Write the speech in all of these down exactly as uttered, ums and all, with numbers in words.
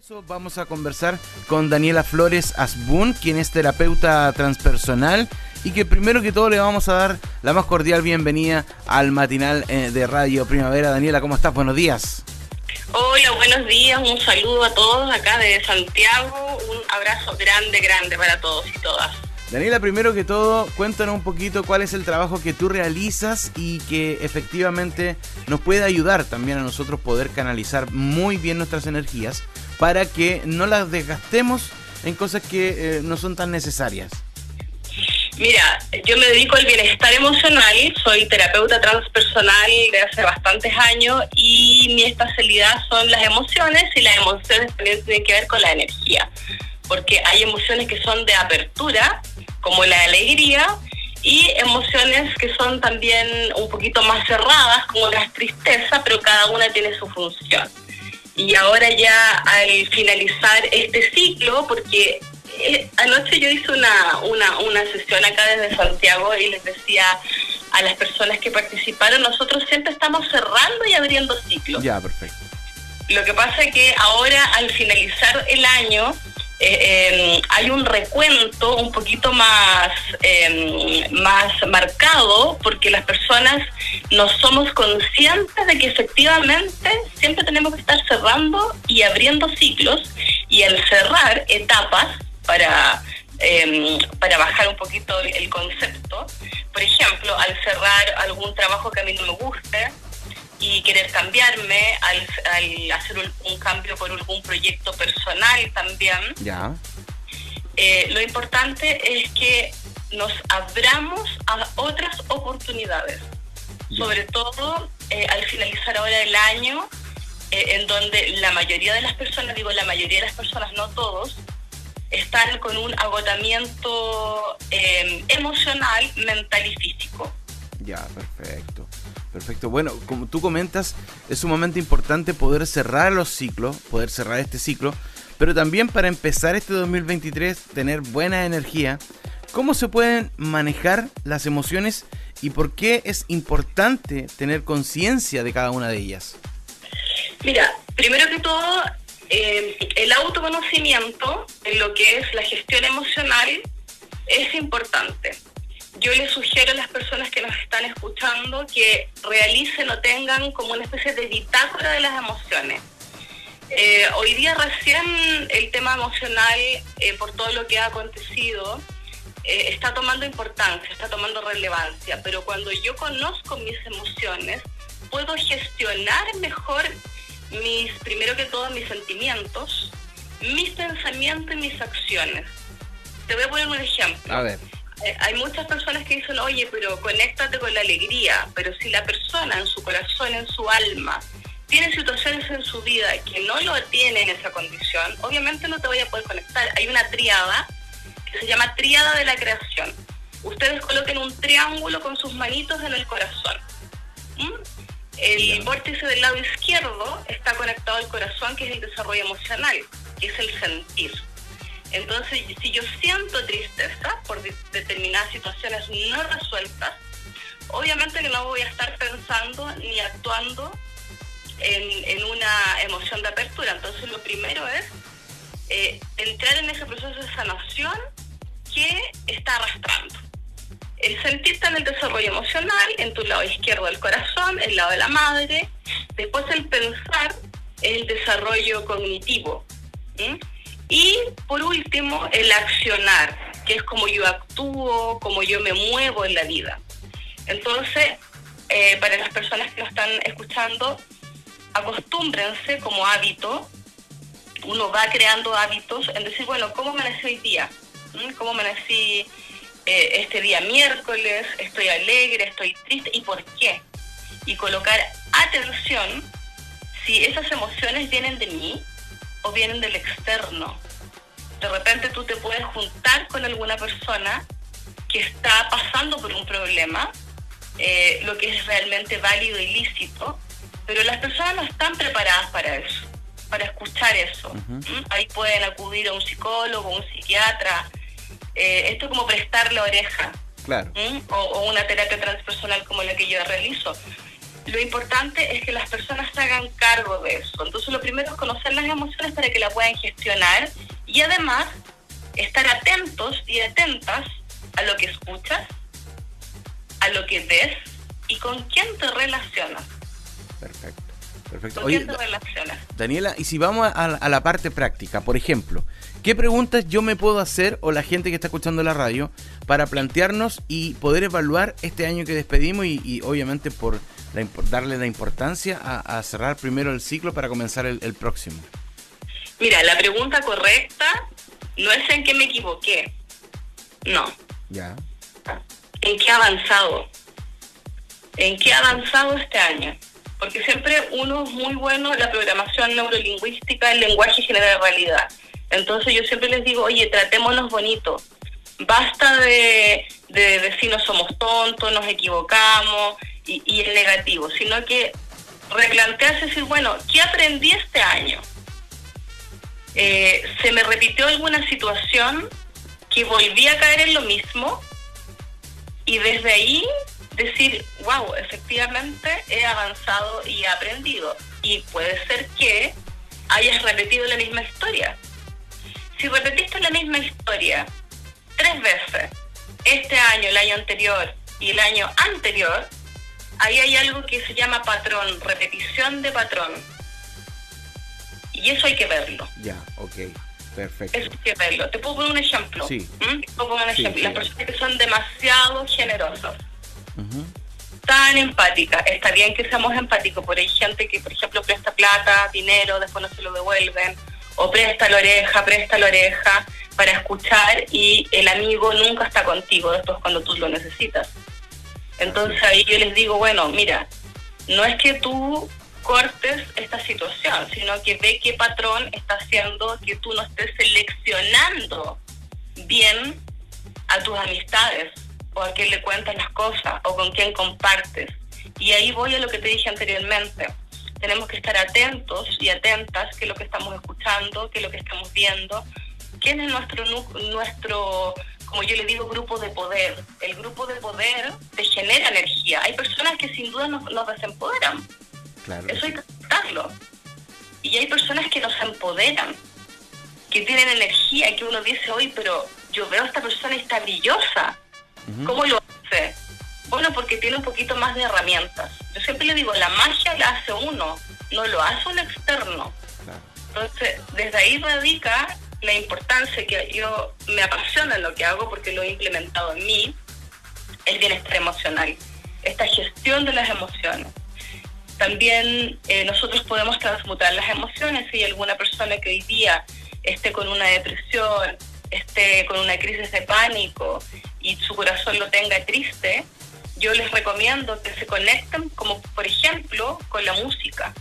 Eso vamos a conversar con Daniela Flores Asbun, quien es terapeuta transpersonal y que primero que todo le vamos a dar la más cordial bienvenida al matinal de Radio Primavera. Daniela, ¿cómo estás? Buenos días. Hola, buenos días, un saludo a todos acá de Santiago, un abrazo grande, grande para todos y todas. Daniela, primero que todo, cuéntanos un poquito cuál es el trabajo que tú realizas y que efectivamente nos puede ayudar también a nosotros poder canalizar muy bien nuestras energías para que no las desgastemos en cosas que eh, no son tan necesarias. Mira, yo me dedico al bienestar emocional, soy terapeuta transpersonal de hace bastantes años y mi especialidad son las emociones, y las emociones también tienen que ver con la energía, porque hay emociones que son de apertura, como la alegría, y emociones que son también un poquito más cerradas, como la tristeza, pero cada una tiene su función. Y ahora ya al finalizar este ciclo, porque eh, anoche yo hice una, una, una sesión acá desde Santiago y les decía a las personas que participaron, nosotros siempre estamos cerrando y abriendo ciclos. Ya, perfecto. Lo que pasa es que ahora al finalizar el año, Eh, eh, hay un recuento un poquito más, eh, más marcado, porque las personas no somos conscientes de que efectivamente siempre tenemos que estar cerrando y abriendo ciclos, y al cerrar etapas para, eh, para bajar un poquito el, el concepto. Por ejemplo, al cerrar algún trabajo que a mí no me guste y querer cambiarme, al, al hacer un, un cambio por algún proyecto personal también. Ya. Eh, lo importante es que nos abramos a otras oportunidades, ya. Sobre todo eh, al finalizar ahora el año, eh, en donde la mayoría de las personas, digo la mayoría de las personas, no todos, están con un agotamiento eh, emocional, mental y físico. Ya, perfecto. Perfecto. Bueno, como tú comentas, es sumamente importante poder cerrar los ciclos, poder cerrar este ciclo, pero también para empezar este dos mil veintitrés, tener buena energía. ¿Cómo se pueden manejar las emociones y por qué es importante tener conciencia de cada una de ellas? Mira, primero que todo, eh, el autoconocimiento en lo que es la gestión emocional es importante. Yo les sugiero a las personas que nos están escuchando que realicen o tengan como una especie de bitácora de las emociones. Eh, hoy día recién el tema emocional, eh, por todo lo que ha acontecido, eh, está tomando importancia, está tomando relevancia, pero cuando yo conozco mis emociones, puedo gestionar mejor mis, primero que todo, mis sentimientos, mis pensamientos y mis acciones. Te voy a poner un ejemplo. A ver. Hay muchas personas que dicen, oye, pero conéctate con la alegría, pero si la persona en su corazón, en su alma, tiene situaciones en su vida que no lo tiene en esa condición, obviamente no te voy a poder conectar. Hay una tríada que se llama tríada de la creación. Ustedes coloquen un triángulo con sus manitos en el corazón. ¿Mm? El yeah. vórtice del lado izquierdo está conectado al corazón, que es el desarrollo emocional, que es el sentir. Entonces, si yo siento tristeza por de- determinadas situaciones no resueltas, obviamente que no voy a estar pensando ni actuando en, en una emoción de apertura. Entonces, lo primero es eh, entrar en ese proceso de sanación que está arrastrando. El sentir está en el desarrollo emocional, en tu lado izquierdo del corazón, el lado de la madre. Después, el pensar es el desarrollo cognitivo. ¿Mm? Y por último, el accionar, que es como yo actúo, como yo me muevo en la vida. Entonces, eh, para las personas que nos están escuchando, acostúmbrense como hábito, uno va creando hábitos en decir, bueno, ¿cómo amanecí hoy día? ¿Mm? ¿Cómo amanecí eh, este día miércoles? ¿Estoy alegre? ¿Estoy triste? ¿Y por qué? Y colocar atención si esas emociones vienen de mí o vienen del externo. De repente tú te puedes juntar con alguna persona que está pasando por un problema, eh, lo que es realmente válido y lícito, pero las personas no están preparadas para eso, para escuchar eso. Uh-huh. ¿Mm? Ahí pueden acudir a un psicólogo, un psiquiatra. Eh, esto es como prestar la oreja. Claro. ¿Mm? O, o una terapia transpersonal como la que yo realizo. Lo importante es que las personas se hagan cargo de eso. Entonces, lo primero es conocer reconocer las emociones para que la puedan gestionar y además estar atentos y atentas a lo que escuchas, a lo que ves y con quién te relacionas. Perfecto. Perfecto. ¿Con Oye, quién te relacionas? Daniela, y si vamos a, a la parte práctica, por ejemplo, ¿qué preguntas yo me puedo hacer o la gente que está escuchando la radio para plantearnos y poder evaluar este año que despedimos y, y obviamente por la, darle la importancia a, a cerrar primero el ciclo para comenzar el, el próximo? Mira, la pregunta correcta no es en qué me equivoqué, no. Ya. ¿En qué he avanzado? ¿En qué he avanzado este año? Porque siempre uno es muy bueno, la programación neurolingüística, el lenguaje genera realidad. Entonces yo siempre les digo, oye, tratémonos bonito. Basta de, de decirnos somos tontos, nos equivocamos y, y el negativo, sino que replantearse y decir, bueno, ¿qué aprendí este año? Eh, ¿Se me repitió alguna situación que volví a caer en lo mismo? Y desde ahí decir, wow, efectivamente he avanzado y he aprendido. Y puede ser que hayas repetido la misma historia. Si repetiste la misma historia tres veces, este año, el año anterior y el año anterior, ahí hay algo que se llama patrón, repetición de patrón. Y eso hay que verlo. Ya, ok, perfecto. Eso hay que verlo. ¿Te puedo poner un ejemplo? Sí. ¿Mm? Te puedo poner un Sí, ejemplo. sí. Las personas que son demasiado generosas, Uh-huh. tan empáticas, está bien que seamos empáticos, pero hay gente que, por ejemplo, presta plata, dinero, después no se lo devuelven, o presta la oreja, presta la oreja para escuchar y el amigo nunca está contigo después cuando tú lo necesitas. Entonces ahí yo les digo, bueno, mira, no es que tú cortes esta situación, sino que ve qué patrón está haciendo que tú no estés seleccionando bien a tus amistades, o a quién le cuentas las cosas, o con quién compartes. Y ahí voy a lo que te dije anteriormente. Tenemos que estar atentos y atentas que lo que estamos escuchando, que lo que estamos viendo, quién es nuestro, nuestro, como yo le digo, grupo de poder. El grupo de poder te genera energía. Hay personas que sin duda nos, nos desempoderan. Claro. Eso hay que aceptarlo. Y hay personas que nos empoderan, que tienen energía, que uno dice, oye, pero yo veo a esta persona y está brillosa. Uh-huh. ¿Cómo lo hace? Bueno, porque tiene un poquito más de herramientas. Yo siempre le digo, la magia la hace uno, no lo hace un externo. Claro. Entonces, desde ahí radica la importancia que yo me apasiona en lo que hago porque lo he implementado en mí, el bienestar emocional, esta gestión de las emociones. También eh, nosotros podemos transmutar las emociones. Si hay alguna persona que hoy día esté con una depresión, esté con una crisis de pánico y su corazón lo tenga triste, yo les recomiendo que se conecten, como por ejemplo, con la música.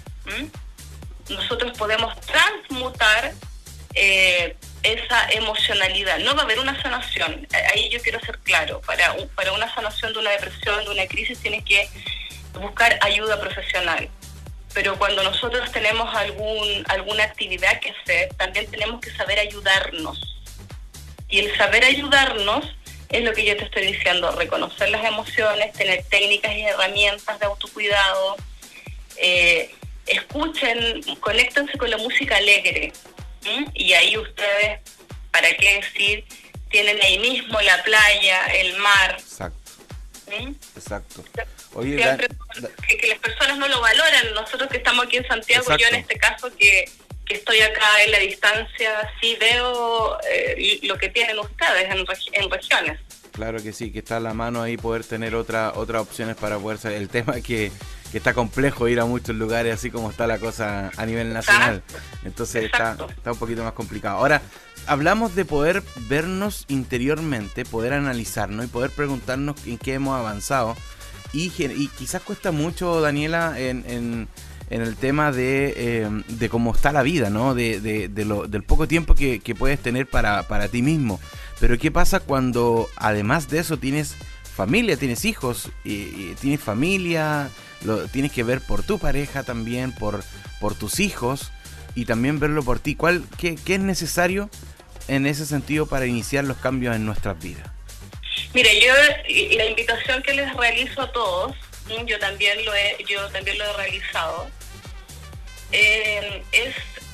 ¿Mm? Nosotros podemos transmutar eh, esa emocionalidad. No va a haber una sanación. Ahí yo quiero ser claro. Para, para una sanación de una depresión, de una crisis, tienes que buscar ayuda profesional. Pero cuando nosotros tenemos algún alguna actividad que hacer, también tenemos que saber ayudarnos. Y el saber ayudarnos es lo que yo te estoy diciendo, reconocer las emociones, tener técnicas y herramientas de autocuidado, eh, escuchen, conéctense con la música alegre, ¿m? Y ahí ustedes, ¿para qué decir? Tienen ahí mismo la playa, el mar. Exacto. ¿Mm? Exacto. Oye, Siempre da, da, que, que las personas no lo valoran. Nosotros que estamos aquí en Santiago, exacto. Yo en este caso que, que estoy acá en la distancia, sí veo eh, lo que tienen ustedes en, regi- en regiones. Claro que sí, que está a la mano ahí poder tener otra, otras opciones para poder saber. El tema es que, que está complejo ir a muchos lugares así como está la cosa a nivel nacional. Exacto. Entonces está, está un poquito más complicado. Ahora, hablamos de poder vernos interiormente, poder analizarnos y poder preguntarnos en qué hemos avanzado. Y, y quizás cuesta mucho, Daniela, en, en, en el tema de, eh, de cómo está la vida, ¿no? De, de, de lo, del poco tiempo que, que puedes tener para, para ti mismo. Pero ¿qué pasa cuando además de eso tienes familia, tienes hijos, y, y tienes familia, lo tienes que ver por tu pareja también, por, por tus hijos y también verlo por ti? ¿Cuál, qué, qué es necesario en ese sentido para iniciar los cambios en nuestras vidas? Mire, yo la invitación que les realizo a todos, yo también lo he, yo también lo he realizado, eh, es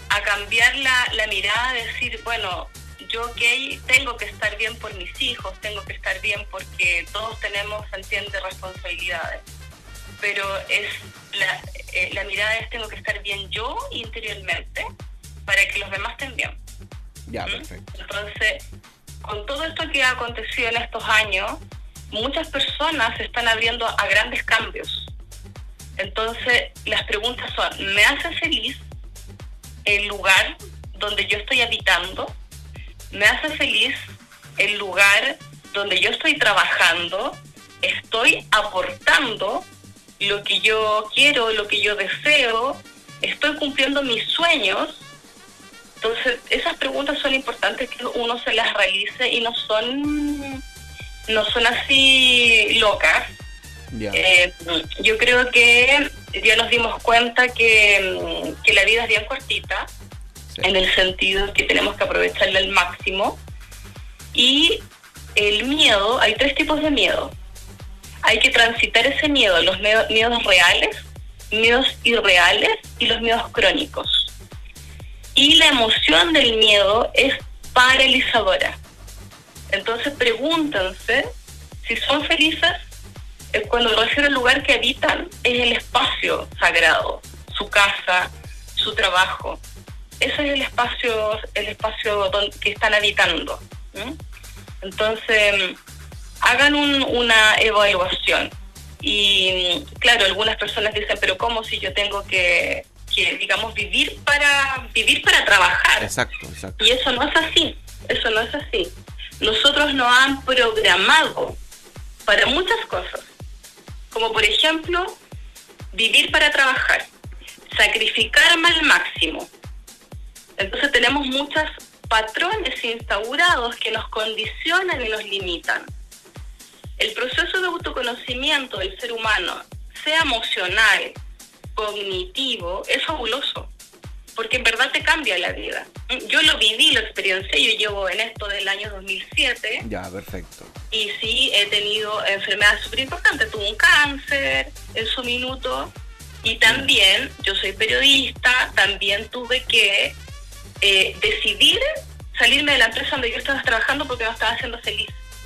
a cambiar la, la mirada, de decir, bueno, yo ok, tengo que estar bien por mis hijos, tengo que estar bien porque todos tenemos, se entiende, responsabilidades, pero es la, eh, la mirada es tengo que estar bien yo interiormente para que los demás estén bien. Ya, ¿Mm? perfecto. Entonces, con todo esto que ha acontecido en estos años, muchas personas se están abriendo a grandes cambios. Entonces, las preguntas son, ¿me hace feliz el lugar donde yo estoy habitando? ¿Me hace feliz el lugar donde yo estoy trabajando? ¿Estoy aportando lo que yo quiero, lo que yo deseo? ¿Estoy cumpliendo mis sueños? Entonces, esas preguntas son importantes que uno se las realice y no son, no son así locas. Yeah. Eh, yo creo que ya nos dimos cuenta que, que la vida es bien cortita, sí, en el sentido que tenemos que aprovecharla al máximo. Y el miedo, hay tres tipos de miedo. Hay que transitar ese miedo, los miedos, miedos reales, miedos irreales y los miedos crónicos. Y la emoción del miedo es paralizadora. Entonces pregúntense si son felices. Cuando me refiero al lugar que habitan, es el espacio sagrado, su casa, su trabajo. Ese es el espacio, el espacio donde, que están habitando. ¿Mm? Entonces, hagan un, una evaluación. Y claro, algunas personas dicen, pero ¿cómo si yo tengo que, que digamos, vivir para vivir para trabajar? Exacto, exacto. Y eso no es así, eso no es así. Nosotros nos han programado para muchas cosas, como por ejemplo, vivir para trabajar, sacrificarme al máximo. Entonces tenemos muchos patrones instaurados que nos condicionan y nos limitan. El proceso de autoconocimiento del ser humano, sea emocional, cognitivo, es fabuloso, porque en verdad te cambia la vida. Yo lo viví, lo experiencié, yo llevo en esto del año dos mil siete. Ya, perfecto. Y sí, he tenido enfermedades súper importantes. Tuve un cáncer en su minuto, y también, yo soy periodista, también tuve que eh, decidir salirme de la empresa donde yo estaba trabajando porque no estaba siendo feliz.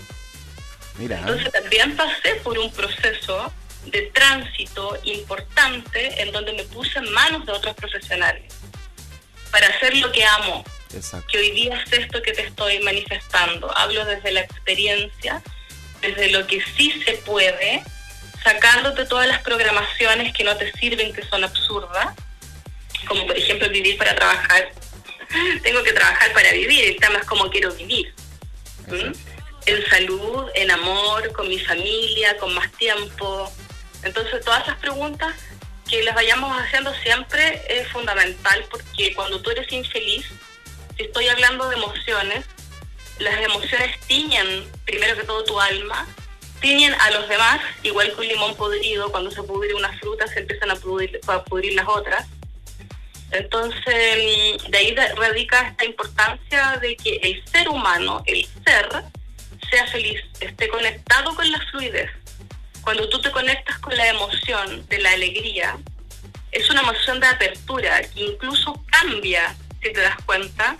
Mira. Entonces también pasé por un proceso de tránsito importante en donde me puse en manos de otros profesionales para hacer lo que amo. Exacto. Que hoy día es esto que te estoy manifestando. Hablo desde la experiencia, desde lo que sí se puede, sacándote todas las programaciones que no te sirven, que son absurdas, como por ejemplo vivir para trabajar. Tengo que trabajar para vivir, el tema es cómo quiero vivir. ¿Mm? En salud, en amor, con mi familia, con más tiempo. Entonces todas esas preguntas que las vayamos haciendo siempre es fundamental, porque cuando tú eres infeliz, si estoy hablando de emociones, las emociones tiñen primero que todo tu alma, tiñen a los demás, igual que un limón podrido, cuando se pudre una fruta se empiezan a pudrir, a pudrir las otras. Entonces, de ahí radica esta importancia de que el ser humano, el ser, sea feliz, esté conectado con la fluidez. Cuando tú te conectas con la emoción de la alegría, es una emoción de apertura que incluso cambia, si te das cuenta,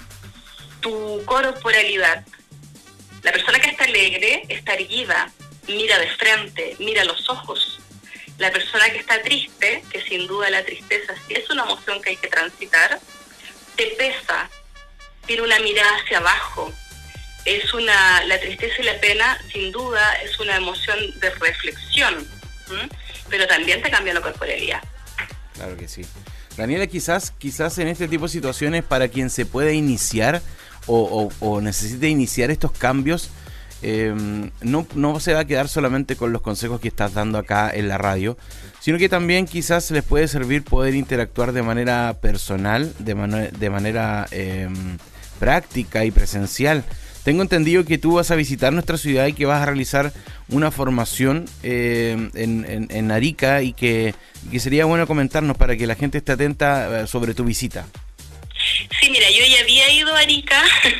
tu corporalidad. La persona que está alegre está erguida, mira de frente, mira a los ojos. La persona que está triste, que sin duda la tristeza sí es una emoción que hay que transitar, te pesa, tiene una mirada hacia abajo. Es una, la tristeza y la pena, sin duda, es una emoción de reflexión, ¿m? Pero también te cambia la corporalidad. Claro que sí. Daniela, quizás, quizás en este tipo de situaciones, para quien se puede iniciar o, o, o necesite iniciar estos cambios, eh, no, no se va a quedar solamente con los consejos que estás dando acá en la radio, sino que también quizás les puede servir poder interactuar de manera personal, de, man- de manera eh, práctica y presencial. Tengo entendido que tú vas a visitar nuestra ciudad y que vas a realizar una formación eh, en, en, en Arica y que, y que sería bueno comentarnos para que la gente esté atenta sobre tu visita. Sí, mira, yo ya había ido a Arica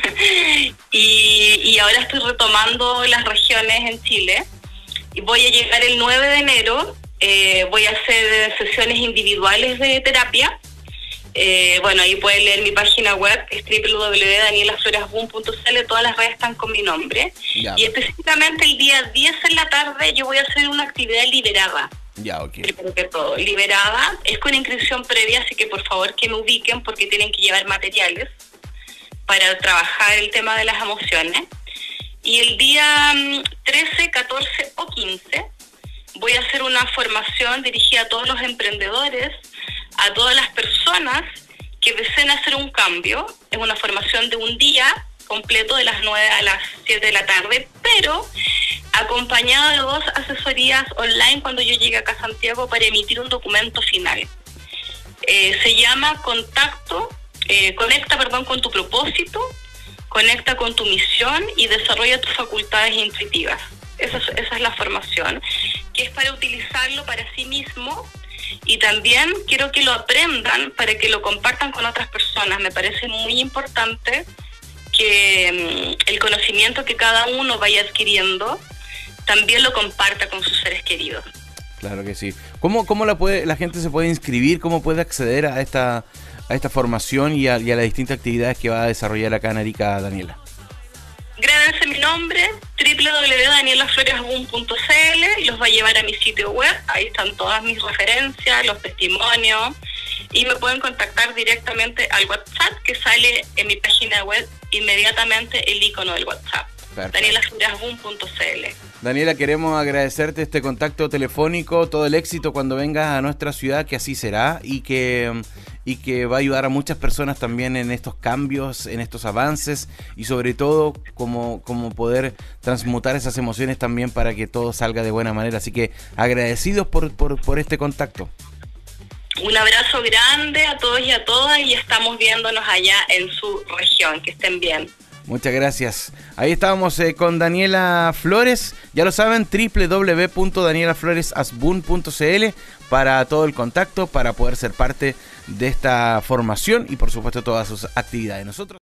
y, y ahora estoy retomando las regiones en Chile. Y voy a llegar el nueve de enero, eh, voy a hacer sesiones individuales de terapia Eh, bueno, ahí pueden leer mi página web, que es doble u doble u doble u punto daniela flores asbun punto c l. Todas las redes están con mi nombre. Ya. Y específicamente el día diez en la tarde yo voy a hacer una actividad liberada. Ya, ok. Primero que todo, liberada. Es con inscripción previa, así que por favor que me ubiquen porque tienen que llevar materiales para trabajar el tema de las emociones. Y el día trece, catorce o quince voy a hacer una formación dirigida a todos los emprendedores, a todas las personas que deseen hacer un cambio. Es una formación de un día completo de las nueve a las siete de la tarde, pero acompañado de dos asesorías online cuando yo llegue acá a Santiago para emitir un documento final. Eh, se llama Contacto, eh, Conecta, perdón, con tu propósito, conecta con tu misión y desarrolla tus facultades intuitivas. Esa es, esa es la formación, que es para utilizarlo para sí mismo. Y también quiero que lo aprendan para que lo compartan con otras personas. Me parece muy importante que um, el conocimiento que cada uno vaya adquiriendo también lo comparta con sus seres queridos. Claro que sí. ¿Cómo, cómo la, puede, la gente se puede inscribir? ¿Cómo puede acceder a esta, a esta formación y a, y a las distintas actividades que va a desarrollar acá en Arica, Daniela? Grábense mi nombre, doble u doble u doble u punto daniela flores asbun punto c l, y los va a llevar a mi sitio web. Ahí están todas mis referencias, los testimonios, y me pueden contactar directamente al WhatsApp que sale en mi página web inmediatamente el icono del WhatsApp. daniela flores asbun punto c l. Daniela, queremos agradecerte este contacto telefónico, todo el éxito cuando vengas a nuestra ciudad, que así será, y que, y que va a ayudar a muchas personas también en estos cambios, en estos avances, y sobre todo como, como poder transmutar esas emociones también para que todo salga de buena manera. Así que agradecidos por, por, por este contacto. Un abrazo grande a todos y a todas, y estamos viéndonos allá en su región. Que estén bien. Muchas gracias. Ahí estábamos eh, con Daniela Flores. Ya lo saben, doble u doble u doble u punto daniela flores asbun punto c l para todo el contacto, para poder ser parte de esta formación y por supuesto todas sus actividades. Nosotros